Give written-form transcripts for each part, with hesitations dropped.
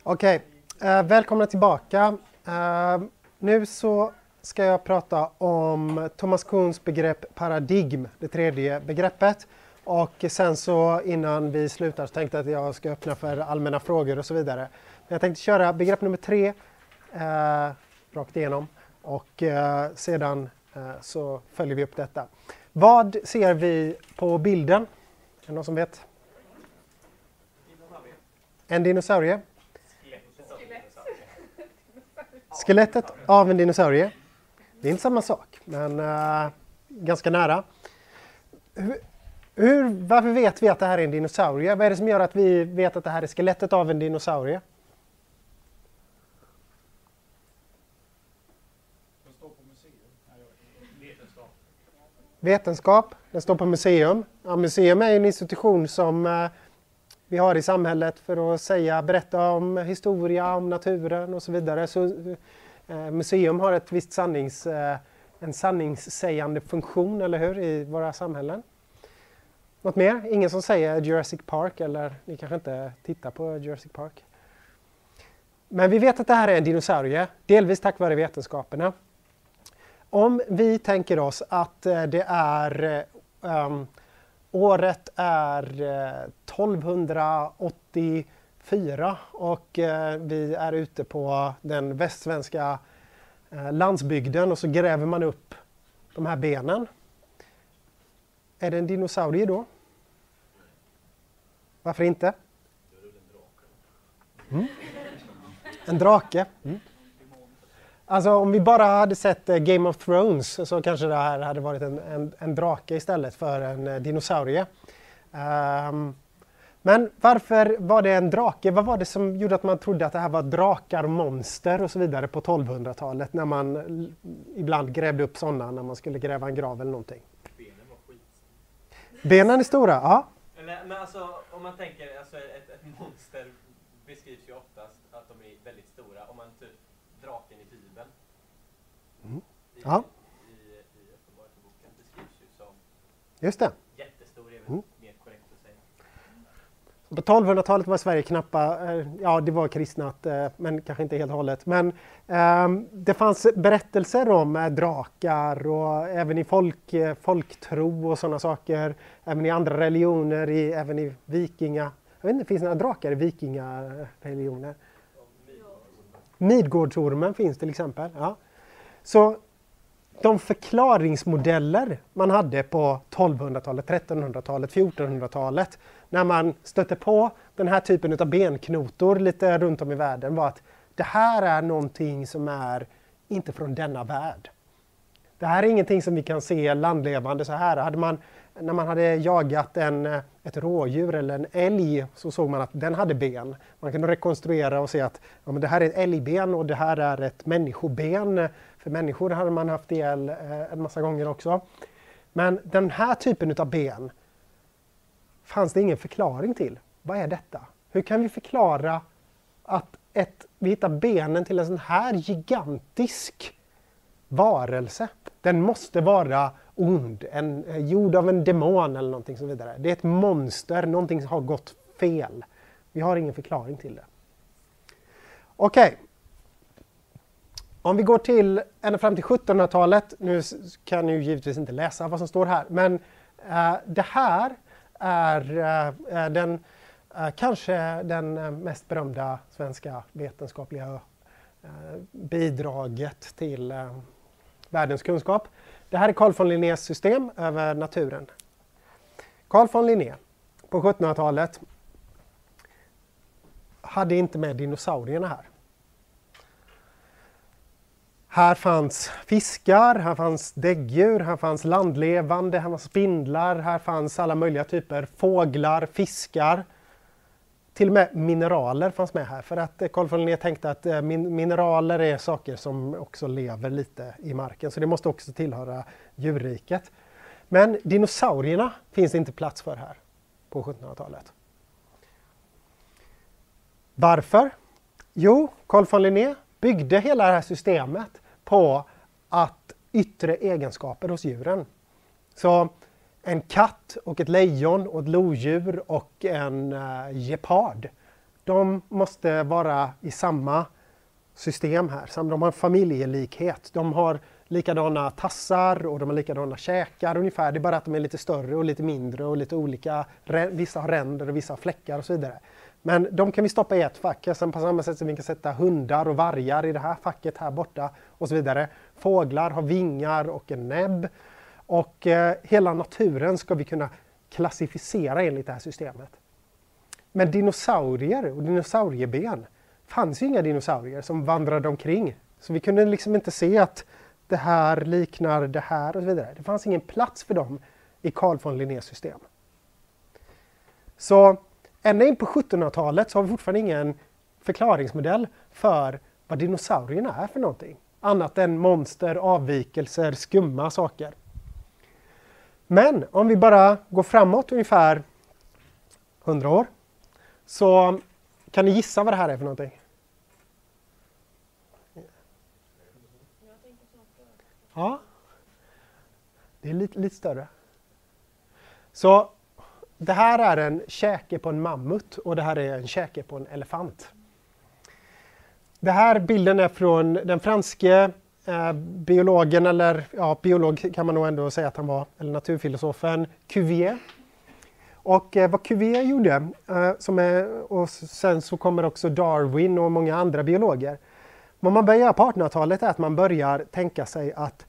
Okej, välkomna tillbaka. Nu så ska jag prata om Thomas Kuhns begrepp paradigm, det tredje begreppet. Och sen så innan vi slutar så tänkte jag att jag ska öppna för allmänna frågor och så vidare. Men jag tänkte köra begrepp nummer 3 rakt igenom och sedan så följer vi upp detta. Vad ser vi på bilden? Är det någon som vet? En dinosaurie. Skelettet av en dinosaurie. Det är inte samma sak, men ganska nära. Varför vet vi att det här är en dinosaurie? Vad är det som gör att vi vet att det här är skelettet av en dinosaurie? Den står på museum. Vetenskap. Den står på museum. Ja, museum är en institution som vi har i samhället för att berätta om historia, om naturen och så vidare. Så, museum har ett visst en sanningssägande funktion, eller hur, i våra samhällen. Något mer? Ingen som säger Jurassic Park, eller ni kanske inte tittar på Jurassic Park. Men vi vet att det här är en dinosaurie, delvis tack vare vetenskaperna. Om vi tänker oss att det är året är 1284 och vi är ute på den västsvenska landsbygden och så gräver man upp de här benen. Är det en dinosaurie då? Varför inte? En drake. Alltså om vi bara hade sett Game of Thrones så kanske det här hade varit en drake istället för en dinosaurie. Men varför var det en drake? Vad var det som gjorde att man trodde att det här var drakar, monster och så vidare på 1200-talet när man ibland grävde upp sådana när man skulle gräva en grav eller någonting? Benen var skitstora. Benen är stora, ja. Men alltså om man tänker, alltså ett monster beskrivs ju oftast att de är väldigt stora. Om man typ draken i Bibeln. Ja. I Uppenbarelseboken beskrivs ju som Just det. jättestor, är väl mer korrekt att säga. På 1200-talet var Sverige ja det var kristnat, men kanske inte helt och hållet. Men det fanns berättelser om drakar och även i folktro och sådana saker. Även i andra religioner, även i vikinga. Jag vet inte, finns det några drakar i vikingareligioner? Midgårdsormen finns till exempel. Ja. Så de förklaringsmodeller man hade på 1200-talet, 1300-talet, 1400-talet när man stötte på den här typen av benknotor lite runt om i världen var att det här är någonting som är inte från denna värld. Det här är ingenting som vi kan se landlevande så här. När man hade jagat ett rådjur eller en älg så såg man att den hade ben. Man kunde rekonstruera och se att ja, men det här är ett älgben och det här är ett människoben. För människor hade man haft ihjäl en massa gånger också. Men den här typen av ben fanns det ingen förklaring till. Vad är detta? Hur kan vi förklara att vi hittar benen till en sån här gigantisk varelse? Den måste vara ond, gjord av en demon eller någonting så vidare. Det är ett monster, någonting som har gått fel. Vi har ingen förklaring till det. Okej. Om vi går till ända fram till 1700-talet, nu kan ni ju givetvis inte läsa vad som står här, men det här är kanske den mest berömda svenska vetenskapliga bidraget till världens kunskap. Det här är Carl von Linnés system över naturen. Carl von Linné på 1700-talet hade inte med dinosaurierna här. Här fanns fiskar, här fanns däggdjur, här fanns landlevande, här fanns spindlar, här fanns alla möjliga typer fåglar, fiskar. Till och med mineraler fanns med här för att Carl von Linné tänkte att mineraler är saker som också lever lite i marken. Så det måste också tillhöra djurriket. Men dinosaurierna finns inte plats för här på 1700-talet. Varför? Jo, Carl von Linné byggde hela det här systemet på att yttre egenskaper hos djuren. Så en katt och ett lejon och ett lodjur och en gepard. de måste vara i samma system här. De har familjelikhet. De har likadana tassar och de har likadana käkar ungefär. Det är bara att de är lite större och lite mindre och lite olika. Vissa har ränder och vissa har fläckar och så vidare. Men de kan vi stoppa i ett fack. Sen på samma sätt som vi kan sätta hundar och vargar i det här facket här borta och så vidare. Fåglar har vingar och en näbb. Och hela naturen ska vi kunna klassificera enligt det här systemet. Men dinosaurier och dinosaurieben, fanns ju inga dinosaurier som vandrade omkring. Så vi kunde liksom inte se att det här liknar det här och så vidare. Det fanns ingen plats för dem i Carl von Linnés system. Så ända in på 1700-talet så har vi fortfarande ingen förklaringsmodell för vad dinosaurierna är för någonting. Annat än monster, avvikelser, skumma saker. Men om vi bara går framåt ungefär 100 år så kan ni gissa vad det här är för någonting? Ja, det är lite större. Så det här är en käke på en mammut och det här är en käke på en elefant. Det här bilden är från den franske biologen, eller ja, biolog kan man nog ändå säga att han var, eller naturfilosofen Cuvier. Och vad Cuvier gjorde, och sen så kommer också Darwin och många andra biologer. Vad man börjar göra på 1800-talet är att man börjar tänka sig att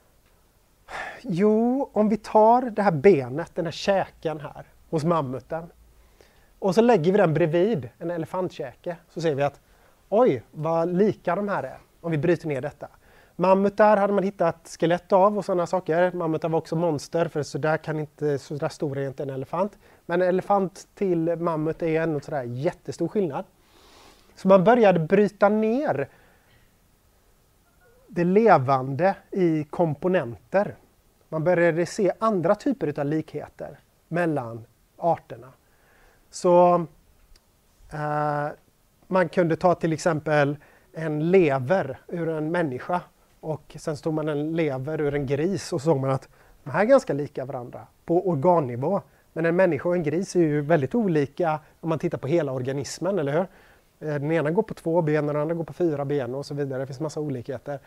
om vi tar det här benet, den här käken här hos mammuten och så lägger vi den bredvid en elefantkäke så ser vi att oj, vad lika de här är om vi bryter ner detta. Mammutar hade man hittat skelett av och sådana saker. Mammutar var också monster för så där stor är inte en elefant. Men en elefant till mammut är ändå sådär jättestor skillnad. Så man började bryta ner det levande i komponenter. Man började se andra typer av likheter mellan arterna. Så man kunde ta till exempel en lever ur en människa och sen stod man en lever ur en gris och så såg man att de här är ganska lika varandra på organnivå. Men en människa och en gris är ju väldigt olika om man tittar på hela organismen, eller hur? Den ena går på 2 ben och den andra går på 4 ben och så vidare. Det finns massa olikheter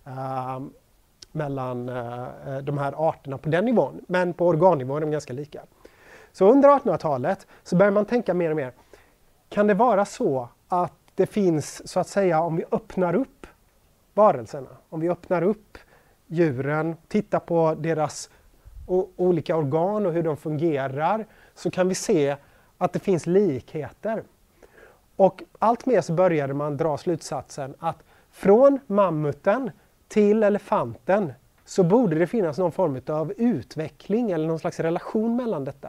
mellan de här arterna på den nivån. Men på organnivå är de ganska lika. Så under 1800-talet så börjar man tänka mer och mer. Kan det vara så att det finns, så att säga, om vi öppnar upp varelserna, om vi öppnar upp djuren, tittar på deras olika organ och hur de fungerar, så kan vi se att det finns likheter. Och allt mer så började man dra slutsatsen att från mammuten till elefanten så borde det finnas någon form av utveckling eller någon slags relation mellan detta.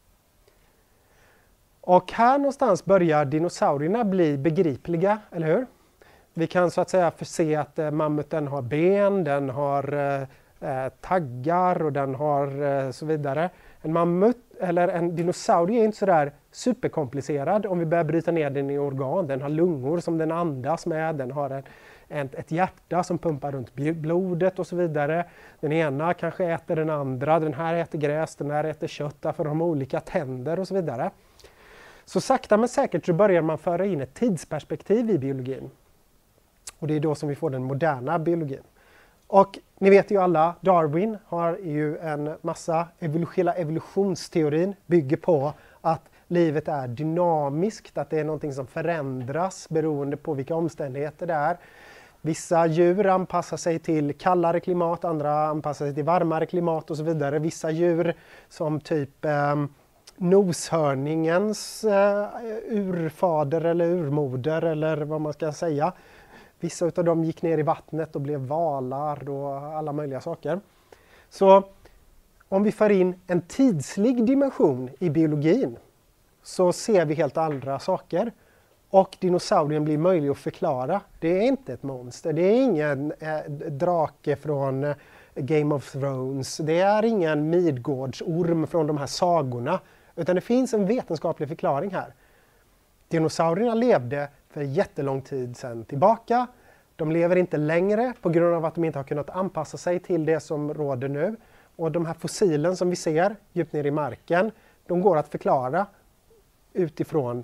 Och här någonstans börjar dinosaurierna bli begripliga, eller hur? Vi kan så att säga se att mammuten har ben, den har taggar och den har så vidare. En mammut eller en dinosaurie är inte så där superkomplicerad om vi börjar bryta ner den i organ. Den har lungor som den andas med, den har ett hjärta som pumpar runt blodet och så vidare. Den ena kanske äter den andra, den här äter gräs, den här äter kött, därför de har olika tänder och så vidare. Så sakta men säkert så börjar man föra in ett tidsperspektiv i biologin. Och det är då som vi får den moderna biologin. Och ni vet ju alla, Darwin har ju en massa, hela evolutionsteorin bygger på att livet är dynamiskt, att det är någonting som förändras beroende på vilka omständigheter det är. Vissa djur anpassar sig till kallare klimat, andra anpassar sig till varmare klimat och så vidare. Vissa djur som typ noshörningens urfader eller urmoder eller vad man ska säga. Vissa av dem gick ner i vattnet och blev valar och alla möjliga saker. Så om vi för in en tidslig dimension i biologin så ser vi helt andra saker. Och dinosaurien blir möjlig att förklara. Det är inte ett monster, det är ingen drake från Game of Thrones, det är ingen Midgårdsorm från de här sagorna. Utan det finns en vetenskaplig förklaring här. Dinosaurierna levde för jättelång tid sedan tillbaka. De lever inte längre på grund av att de inte har kunnat anpassa sig till det som råder nu. Och de här fossilen som vi ser djupt ner i marken, de går att förklara utifrån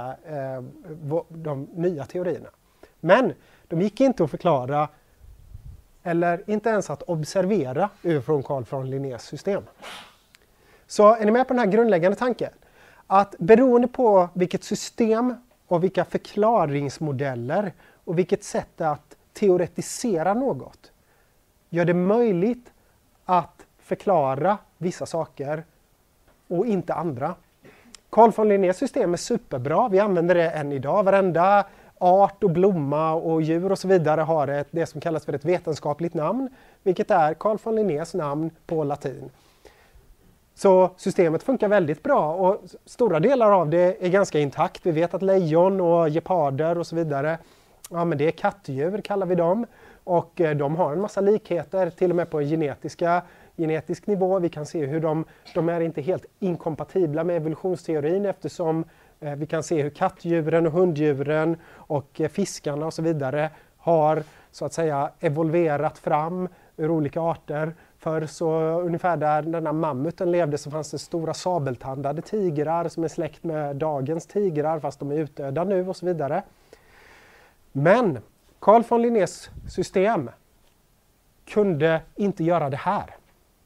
de nya teorierna. Men de gick inte att förklara eller inte ens att observera utifrån Carl von Linnés system. Så är ni med på den här grundläggande tanken? Att beroende på vilket system och vilka förklaringsmodeller och vilket sätt att teoretisera något gör det möjligt att förklara vissa saker och inte andra. Carl von Linnés system är superbra. Vi använder det än idag. Varenda art och blomma och djur och så vidare har det som kallas för ett vetenskapligt namn, vilket är Carl von Linnés namn på latin. Så systemet funkar väldigt bra och stora delar av det är ganska intakt. Vi vet att lejon och geparder och så vidare, ja men det är kattdjur kallar vi dem. Och de har en massa likheter till och med på genetisk nivå. Vi kan se hur de är inte helt inkompatibla med evolutionsteorin eftersom vi kan se hur kattdjuren och hunddjuren och fiskarna och så vidare har så att säga evolverat fram ur olika arter. För så ungefär där den här mammuten levde så fanns det stora sabeltandade tigrar som är släkt med dagens tigrar fast de är utdöda nu och så vidare. Men Carl von Linnés system kunde inte göra det här.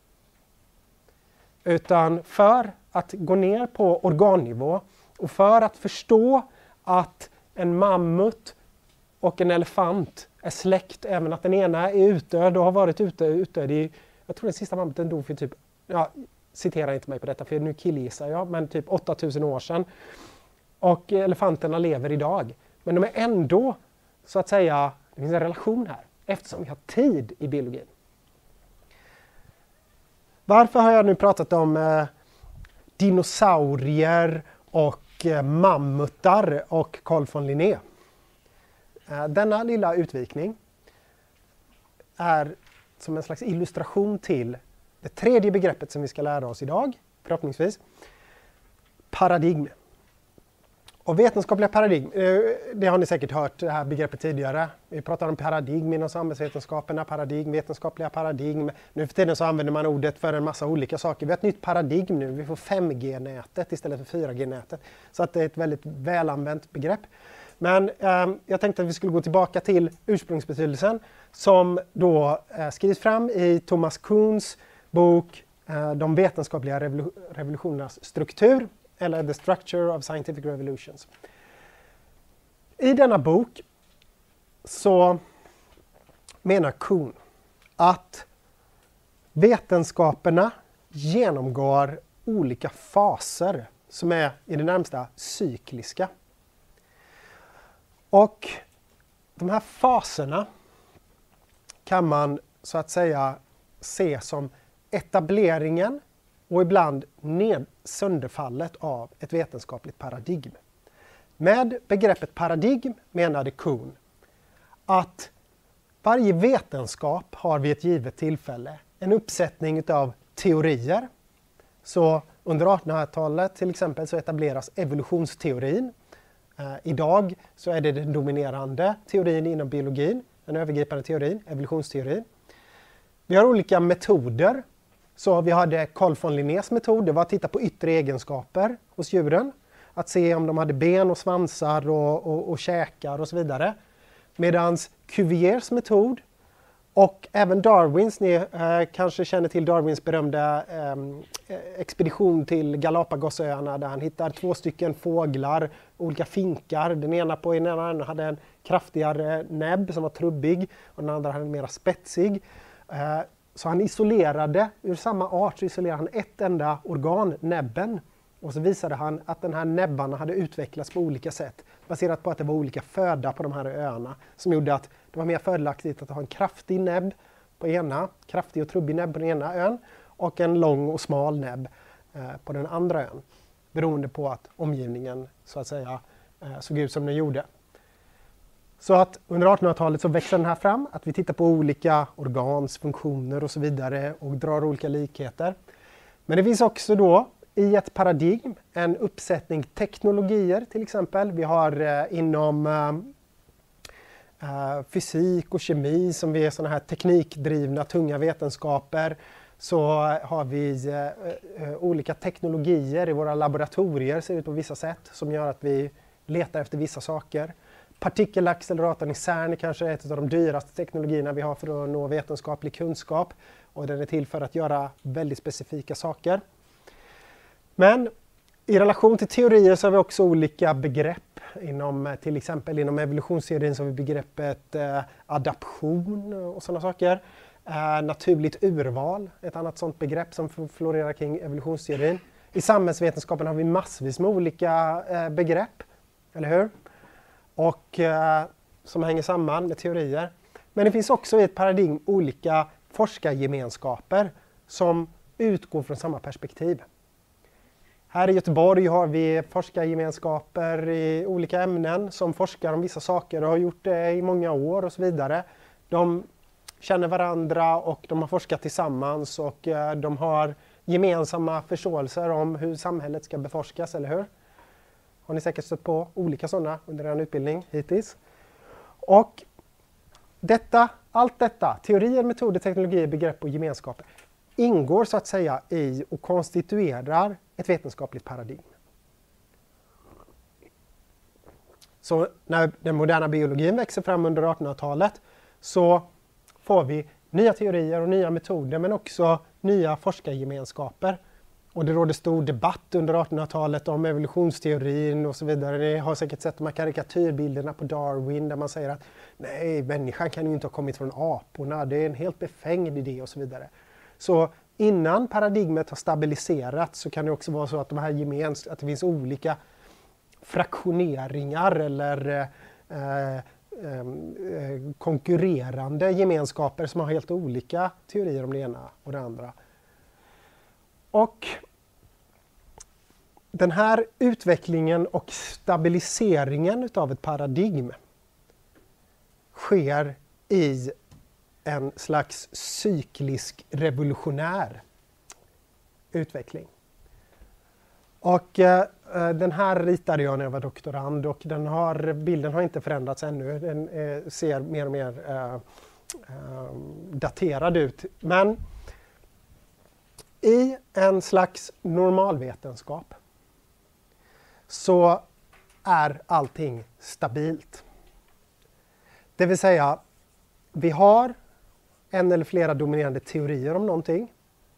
Utan för att gå ner på organnivå och för att förstå att en mammut och en elefant är släkt, även att den ena är utdöd och har varit utdöd i, jag tror den sista mammuten dog för typ, citera inte mig på detta för nu killgissar jag, men typ 8000 år sedan. Och elefanterna lever idag. Men de är ändå, så att säga, det finns en relation här eftersom vi har tid i biologin. Varför har jag nu pratat om dinosaurier och mammutar och Carl von Linné? Denna lilla utvikning är som en slags illustration till det tredje begreppet som vi ska lära oss idag, förhoppningsvis. Paradigm. Och vetenskapliga paradigm, det har ni säkert hört det här begreppet tidigare. Vi pratar om paradigm inom samhällsvetenskaperna, paradigm, vetenskapliga paradigm. Nu för tiden så använder man ordet för en massa olika saker. Vi har ett nytt paradigm nu, vi får 5G-nätet istället för 4G-nätet. Så att det är ett väldigt välanvänt begrepp. Men jag tänkte att vi skulle gå tillbaka till ursprungsbetydelsen som då skrivs fram i Thomas Kuhns bok De vetenskapliga revolutionernas struktur, eller The Structure of Scientific Revolutions. I denna bok så menar Kuhn att vetenskaperna genomgår olika faser som är i det närmsta cykliska. Och de här faserna kan man så att säga se som etableringen och ibland sönderfallet av ett vetenskapligt paradigm. Med begreppet paradigm menade Kuhn att varje vetenskap har vid ett givet tillfälle en uppsättning av teorier. Så under 1800-talet till exempel så etableras evolutionsteorin. Idag så är det den dominerande teorin inom biologin, den övergripande teorin, evolutionsteorin. Vi har olika metoder. Så vi hade Carl von Linnés metod, det var att titta på yttre egenskaper hos djuren. Att se om de hade ben och svansar och käkar och så vidare. Medan Cuviers metod och även Darwins, ni kanske känner till Darwins berömda expedition till Galapagosöarna där han hittar 2 stycken fåglar, olika finkar. Den ena på den ena hade en kraftigare näbb som var trubbig och den andra hade en mer spetsig. Så han isolerade, ur samma art så isolerade han ett enda organ, näbben. Och så visade han att den här näbbarna hade utvecklats på olika sätt. Baserat på att det var olika föda på de här öarna. Som gjorde att det var mer fördelaktigt att ha en kraftig näbb på ena, kraftig och trubbig näbb på den ena ön. Och en lång och smal näbb på den andra ön. Beroende på att omgivningen så att säga såg ut som den gjorde. Så att under 1800-talet så växer den här fram, att vi tittar på olika organs funktioner och så vidare och drar olika likheter. Men det finns också då i ett paradigm en uppsättning teknologier till exempel. Vi har inom fysik och kemi som vi är sådana här teknikdrivna tunga vetenskaper. så har vi olika teknologier i våra laboratorier, ser ut på vissa sätt, som gör att vi letar efter vissa saker. Partikelacceleratorn i CERN är kanske ett av de dyraste teknologierna vi har för att nå vetenskaplig kunskap. Och den är till för att göra väldigt specifika saker. Men i relation till teorier så har vi också olika begrepp. Till exempel inom evolutionsteorin så har vi begreppet adaption och sådana saker. Naturligt urval, ett annat sådant begrepp som florerar kring evolutionsteorin. I samhällsvetenskapen har vi massvis med olika begrepp, eller hur? Och som hänger samman med teorier. Men det finns också i ett paradigm olika forskargemenskaper som utgår från samma perspektiv. Här i Göteborg har vi forskargemenskaper i olika ämnen som forskar om vissa saker och har gjort det i många år och så vidare. De känner varandra och de har forskat tillsammans och de har gemensamma förståelser om hur samhället ska beforskas, eller hur? Har ni säkert stött på olika sådana under er utbildning hittills. Och allt detta, teorier, metoder, teknologier, begrepp och gemenskaper, ingår så att säga i och konstituerar ett vetenskapligt paradigm. Så när den moderna biologin växer fram under 1800-talet så får vi nya teorier och nya metoder, men också nya forskargemenskaper. Och det råder stor debatt under 1800-talet om evolutionsteorin och så vidare. Ni har säkert sett de här karikatyrbilderna på Darwin där man säger att nej, människan kan ju inte ha kommit från aporna, det är en helt befängd idé och så vidare. Så innan paradigmet har stabiliserats så kan det också vara så att att det finns olika fraktioneringar eller konkurrerande gemenskaper som har helt olika teorier om det ena och det andra. Och den här utvecklingen och stabiliseringen utav ett paradigm sker i en slags cyklisk revolutionär utveckling. Och den här ritade jag när jag var doktorand och bilden har inte förändrats ännu. Den ser mer och mer daterad ut. Men i en slags normalvetenskap så är allting stabilt. Det vill säga, vi har en eller flera dominerande teorier om någonting.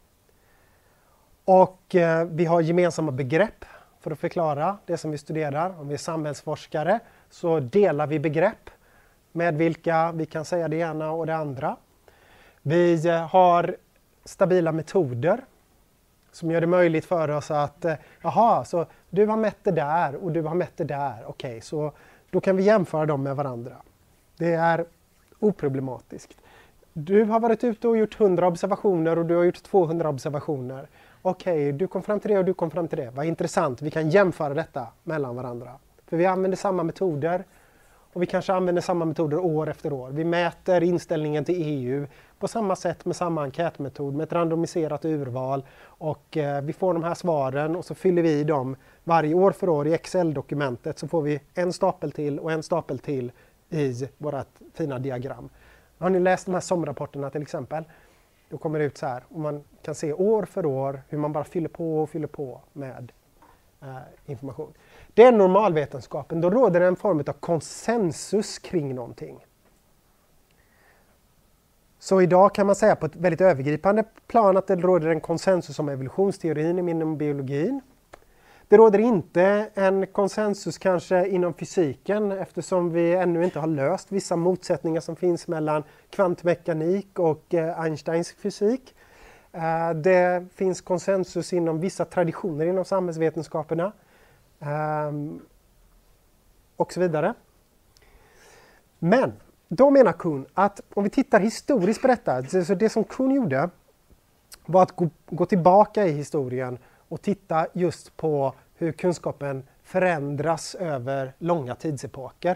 Och vi har gemensamma begrepp för att förklara det som vi studerar. Om vi är samhällsforskare så delar vi begrepp med vilka vi kan säga det ena och det andra. Vi har stabila metoder som gör det möjligt för oss att jaha, så du har mätt det där och du har mätt det där. Okej, så då kan vi jämföra dem med varandra. Det är oproblematiskt. Du har varit ute och gjort 100 observationer och du har gjort 200 observationer. Okej, du kom fram till det och du kom fram till det. Vad intressant, vi kan jämföra detta mellan varandra. För vi använder samma metoder och vi kanske använder samma metoder år efter år. Vi mäter inställningen till EU på samma sätt med samma enkätmetod med ett randomiserat urval och vi får de här svaren och så fyller vi i dem varje år för år i Excel-dokumentet, så får vi en stapel till och en stapel till i vårt fina diagram. Har ni läst de här SOM-rapporterna till exempel? Då kommer det ut så här och man kan se år för år hur man bara fyller på med information. Det är normalvetenskapen. Då råder det en form av konsensus kring någonting. Så idag kan man säga på ett väldigt övergripande plan att det råder en konsensus om evolutionsteorin inom biologin. Det råder inte en konsensus kanske inom fysiken eftersom vi ännu inte har löst vissa motsättningar som finns mellan kvantmekanik och Einsteins fysik. Det finns konsensus inom vissa traditioner inom samhällsvetenskaperna och så vidare. Men då menar Kuhn att om vi tittar historiskt på detta, så det som Kuhn gjorde var att gå tillbaka i historien och titta just på hur kunskapen förändras över långa tidsepoker.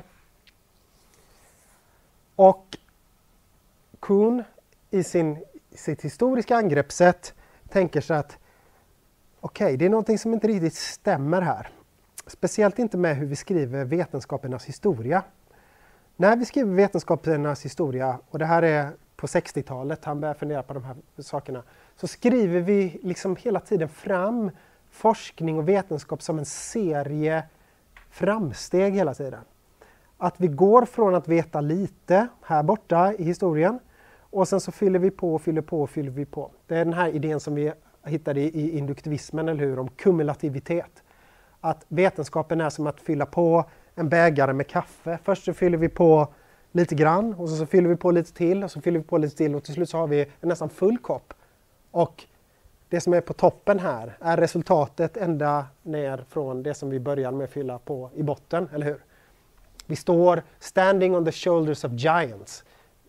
Och Kuhn i sitt historiska angreppssätt tänker sig att okej, det är någonting som inte riktigt stämmer här. Speciellt inte med hur vi skriver vetenskapernas historia. När vi skriver vetenskapernas historia, och det här är på 60-talet, han började fundera på de här sakerna, så skriver vi liksom hela tiden fram forskning och vetenskap som en serie framsteg hela tiden. Att vi går från att veta lite här borta i historien och sen så fyller vi på och fyller på och fyller vi på. Det är den här idén som vi hittade i induktivismen, eller hur, om kumulativitet. Att vetenskapen är som att fylla på en bägare med kaffe. Först så fyller vi på lite grann och så fyller vi på lite till och så fyller vi på lite till och till slut så har vi en nästan full kopp. Och det som är på toppen här är resultatet ända ner från det som vi började med att fylla på i botten, eller hur? Vi står standing on the shoulders of giants.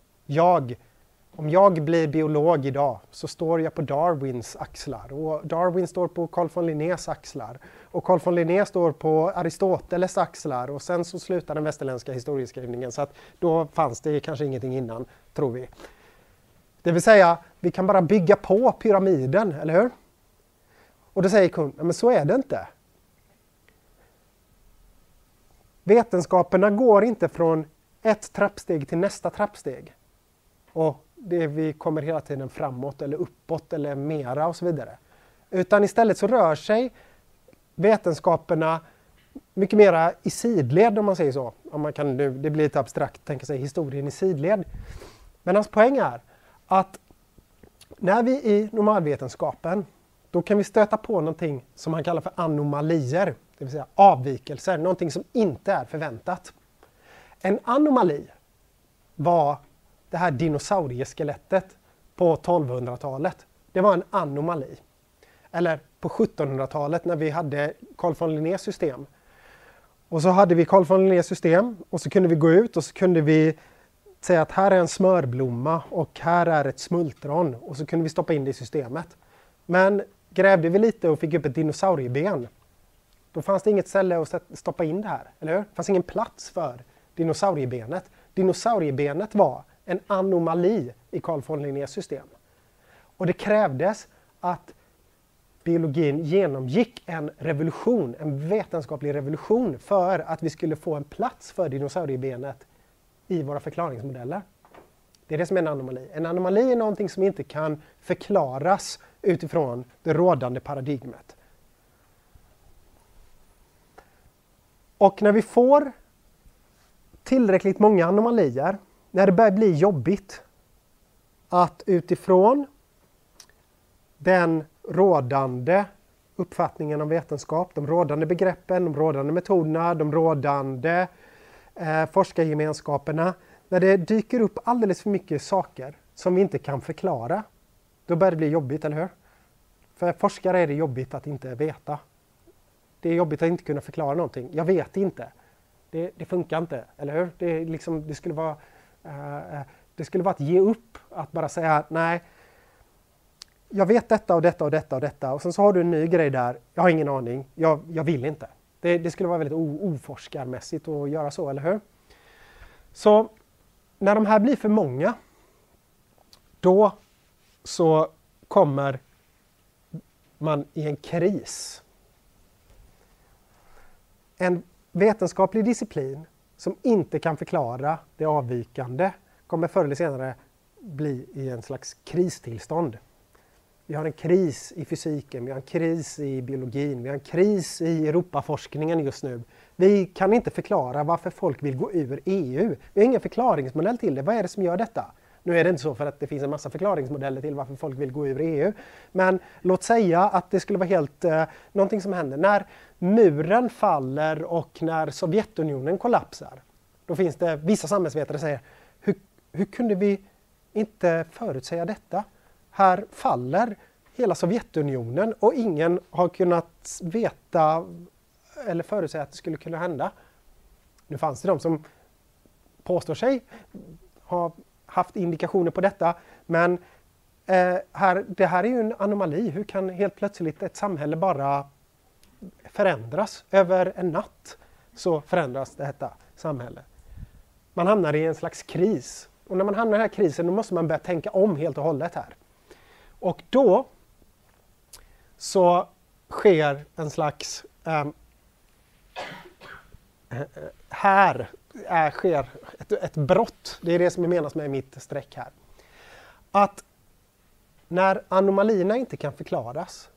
Om jag blir biolog idag så står jag på Darwins axlar och Darwin står på Carl von Linnés axlar och Carl von Linné står på Aristoteles axlar och sen så slutar den västerländska historieskrivningen, så att då fanns det kanske ingenting innan, tror vi. Det vill säga, vi kan bara bygga på pyramiden, eller hur? Och då säger kunden, men så är det inte. Vetenskaperna går inte från ett trappsteg till nästa trappsteg. Och vi kommer hela tiden framåt eller uppåt eller mera och så vidare. Utan istället så rör sig vetenskaperna mycket mera i sidled, om man säger så. Om man kan nu, det blir lite abstrakt, tänka sig historien i sidled. Men hans poäng är att när vi i normalvetenskapen, då kan vi stöta på någonting som han kallar för anomalier, det vill säga avvikelser, någonting som inte är förväntat. En anomali var det här dinosaurieskelettet på 1200-talet. Det var en anomali. Eller på 1700-talet när vi hade Carl von Linnés system. Och så hade vi Carl von Linnés system och så kunde vi gå ut och så kunde vi säga att här är en smörblomma och här är ett smultron och så kunde vi stoppa in det i systemet. Men grävde vi lite och fick upp ett dinosaurieben, då fanns det inget ställe att stoppa in det här, eller hur? Det fanns ingen plats för dinosauriebenet. Dinosauriebenet var en anomali i Carl von Linnés system. Och det krävdes att biologin genomgick en revolution, en vetenskaplig revolution, för att vi skulle få en plats för dinosauriebenet i våra förklaringsmodeller. Det är det som är en anomali. En anomali är någonting som inte kan förklaras utifrån det rådande paradigmet. Och när vi får tillräckligt många anomalier, när det börjar bli jobbigt att utifrån den rådande uppfattningen om vetenskap, de rådande begreppen, de rådande metoderna, de rådande forskargemenskaperna, när det dyker upp alldeles för mycket saker som vi inte kan förklara, då börjar det bli jobbigt, eller hur? För forskare är det jobbigt att inte veta. Det är jobbigt att inte kunna förklara någonting. Jag vet inte. Det funkar inte, eller hur? Det skulle vara att ge upp, att bara säga nej, jag vet detta och detta och detta och detta och sen så har du en ny grej där, jag har ingen aning, jag vill inte. Det skulle vara väldigt oforskarmässigt att göra så, eller hur? Så när de här blir för många, då så kommer man i en kris. En vetenskaplig disciplin som inte kan förklara det avvikande kommer förr eller senare bli i en slags kristillstånd. Vi har en kris i fysiken, vi har en kris i biologin, vi har en kris i Europaforskningen just nu. Vi kan inte förklara varför folk vill gå ur EU. Vi har ingen förklaringsmodell till det. Vad är det som gör detta? Nu är det inte så för att det finns en massa förklaringsmodeller till varför folk vill gå ur EU. Men låt säga att det skulle vara helt någonting som händer. När muren faller och när Sovjetunionen kollapsar, då finns det vissa samhällsvetare som säger, hur kunde vi inte förutsäga detta? Här faller hela Sovjetunionen och ingen har kunnat veta eller förutsäga att det skulle kunna hända. Nu fanns det de som påstår sig ha haft indikationer på detta, men det här är ju en anomali. Hur kan helt plötsligt ett samhälle bara förändras över en natt? Så förändras detta samhälle. Man hamnar i en slags kris. Och när man hamnar i den här krisen, då måste man börja tänka om helt och hållet här. Och då så sker en slags sker ett brott. Det är det som menas med mitt streck här. att när anomalierna inte kan förklaras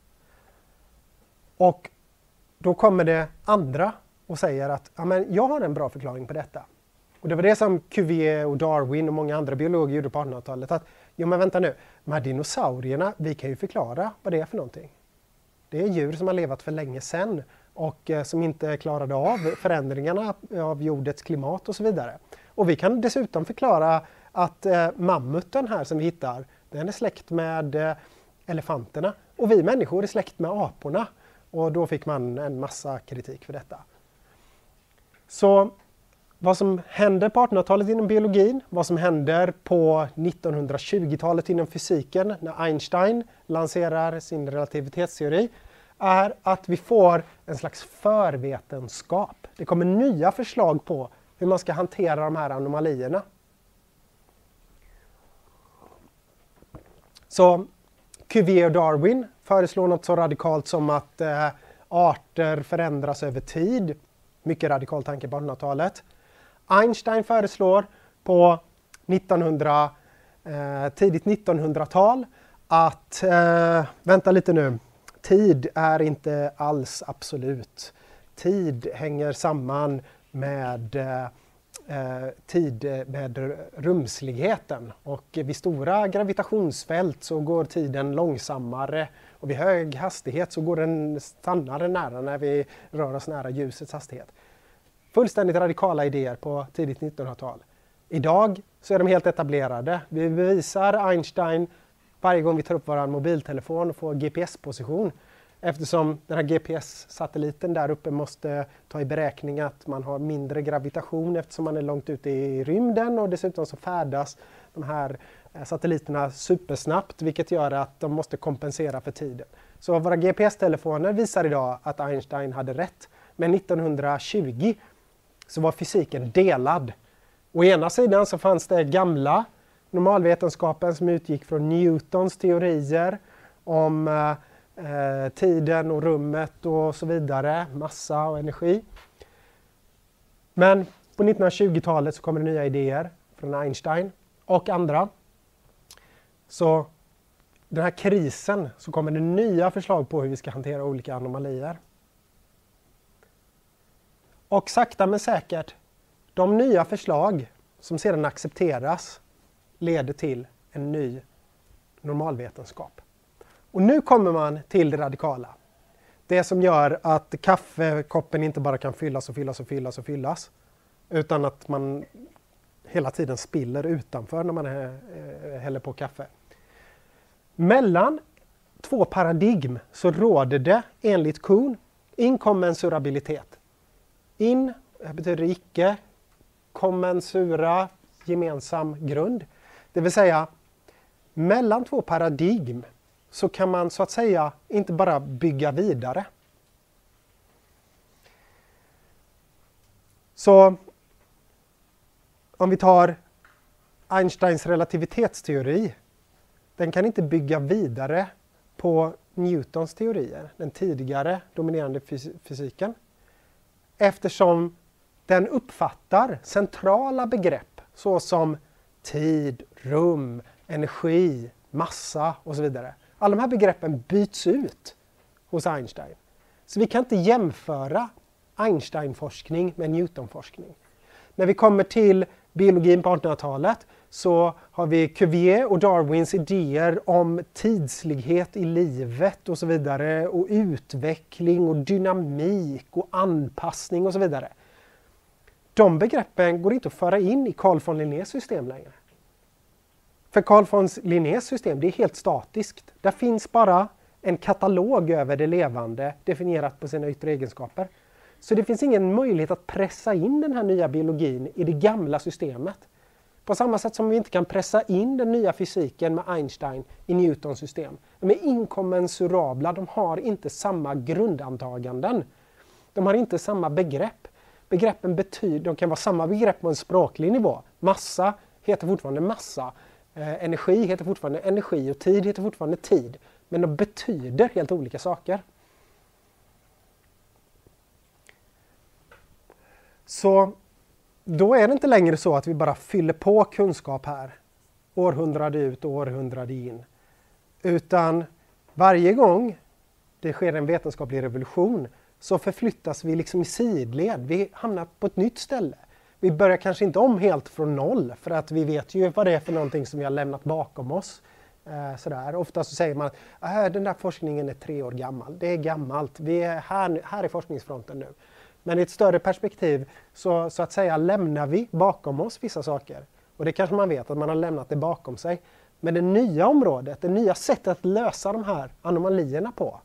och då kommer det andra och säger att ja, men jag har en bra förklaring på detta. Och det var det som Cuvier och Darwin och många andra biologer gjorde på 1800-talet. Att, jo men vänta nu, de här dinosaurierna, vi kan ju förklara vad det är för någonting. Det är djur som har levat för länge sedan och som inte klarade av förändringarna av jordens klimat och så vidare. Och vi kan dessutom förklara att mammuten här som vi hittar, den är släkt med elefanterna och vi människor är släkt med aporna. Och då fick man en massa kritik för detta. Så vad som händer på 1800-talet inom biologin, vad som händer på 1920-talet inom fysiken när Einstein lanserar sin relativitetsteori är att vi får en slags förvetenskap. Det kommer nya förslag på hur man ska hantera de här anomalierna. Så Cuvier och Darwin föreslår något så radikalt som att arter förändras över tid. Mycket radikal tanke på 1800-talet. Einstein föreslår på tidigt 1900-tal att, vänta lite nu, tid är inte alls absolut. Tid hänger samman med rumsligheten och vid stora gravitationsfält så går tiden långsammare och vid hög hastighet så går den stannare nära när vi rör oss nära ljusets hastighet. Fullständigt radikala idéer på tidigt 1900-tal. Idag så är de helt etablerade. Vi bevisar Einstein varje gång vi tar upp vår mobiltelefon och får GPS-position. Eftersom den här GPS-satelliten där uppe måste ta i beräkning att man har mindre gravitation eftersom man är långt ute i rymden och dessutom så färdas de här satelliterna supersnabbt vilket gör att de måste kompensera för tiden. Så våra GPS-telefoner visar idag att Einstein hade rätt. Men 1920 så var fysiken delad. Å ena sidan så fanns det gamla normalvetenskapen som utgick från Newtons teorier om tiden och rummet och så vidare, massa och energi. Men på 1920-talet så kommer det nya idéer från Einstein och andra. Så den här krisen så kommer det nya förslag på hur vi ska hantera olika anomalier. Och sakta men säkert, de nya förslag som sedan accepteras leder till en ny normalvetenskap. Och nu kommer man till det radikala. Det som gör att kaffekoppen inte bara kan fyllas och fyllas och fyllas och fyllas. Utan att man hela tiden spiller utanför när man häller på kaffe. Mellan två paradigm så råder det enligt Kuhn inkommensurabilitet. In betyder icke, kommensura, gemensam grund. Det vill säga, mellan två paradigm så kan man så att säga inte bara bygga vidare. Så om vi tar Einsteins relativitetsteori, den kan inte bygga vidare på Newtons teorier, den tidigare dominerande fysiken. Eftersom den uppfattar centrala begrepp såsom tid, rum, energi, massa och så vidare. Alla de här begreppen byts ut hos Einstein. Så vi kan inte jämföra Einstein-forskning med Newton-forskning. När vi kommer till biologin på 1800-talet så har vi Cuvier och Darwins idéer om tidslighet i livet och så vidare och utveckling och dynamik och anpassning och så vidare. De begreppen går inte att föra in i Carl von Linnés system längre. För Carl von Linnés system, det är helt statiskt. Där finns bara en katalog över det levande definierat på sina yttre egenskaper. Så det finns ingen möjlighet att pressa in den här nya biologin i det gamla systemet. På samma sätt som vi inte kan pressa in den nya fysiken med Einstein i Newtons system. De är inkommensurabla, de har inte samma grundantaganden. De har inte samma begrepp. Begreppen betyder, de kan vara samma begrepp på en språklig nivå. Massa heter fortfarande massa. Energi heter fortfarande energi och tid heter fortfarande tid. Men de betyder helt olika saker. Så då är det inte längre så att vi bara fyller på kunskap här. århundrade ut och århundrade in. Utan varje gång det sker en vetenskaplig revolution så förflyttas vi liksom i sidled. Vi hamnar på ett nytt ställe. Vi börjar kanske inte om helt från noll för att vi vet ju vad det är för någonting som vi har lämnat bakom oss. Sådär. Ofta så säger man att den där forskningen är 3 år gammal. Det är gammalt. Vi är här är forskningsfronten nu. Men i ett större perspektiv så att säga lämnar vi bakom oss vissa saker. Och det kanske man vet att man har lämnat det bakom sig. Men det nya området, det nya sättet att lösa de här anomalierna på.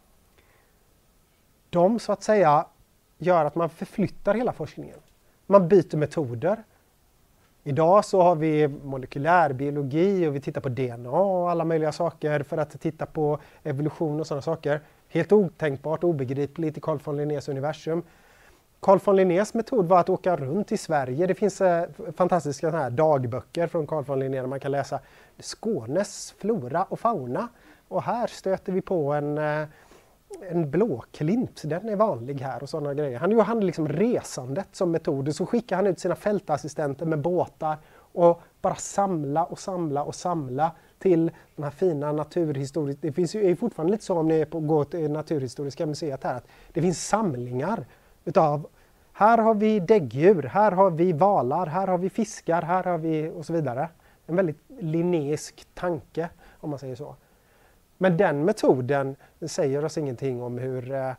De så att säga gör att man förflyttar hela forskningen. Man byter metoder. Idag så har vi molekylärbiologi och vi tittar på DNA och alla möjliga saker för att titta på evolution och sådana saker. Helt otänkbart, obegripligt i Carl von Linnés universum. Carl von Linnés metod var att åka runt i Sverige. Det finns fantastiska såna här dagböcker från Carl von Linné där man kan läsa Skånes flora och fauna. Och här stöter vi på en blåklint, den är vanlig här och sådana grejer. Han hade liksom resandet som metod. Så skickade han ut sina fältassistenter med båtar och bara samla till de här fina naturhistoriska. Det finns ju fortfarande lite så om ni går till Naturhistoriska museet här att det finns samlingar utav här har vi däggdjur, här har vi valar, här har vi fiskar, här har vi och så vidare. En väldigt linnéisk tanke om man säger så. Men den metoden säger oss ingenting om hur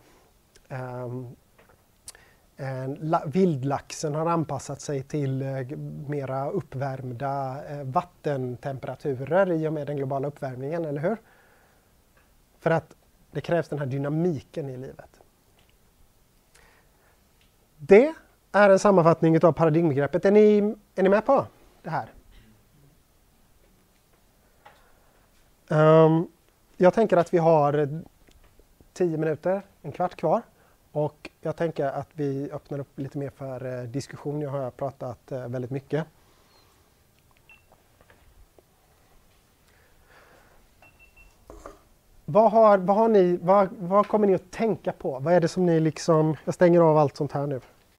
vildlaxen har anpassat sig till mera uppvärmda vattentemperaturer i och med den globala uppvärmningen, eller hur? För att det krävs den här dynamiken i livet. Det är en sammanfattning av paradigmbegreppet. Är ni med på det här? Jag tänker att vi har 10 minuter, en kvart kvar. Och jag tänker att vi öppnar upp lite mer för diskussion. Jag har pratat väldigt mycket. Vad kommer ni att tänka på? Vad är det som ni liksom... Jag stänger av allt sånt här nu.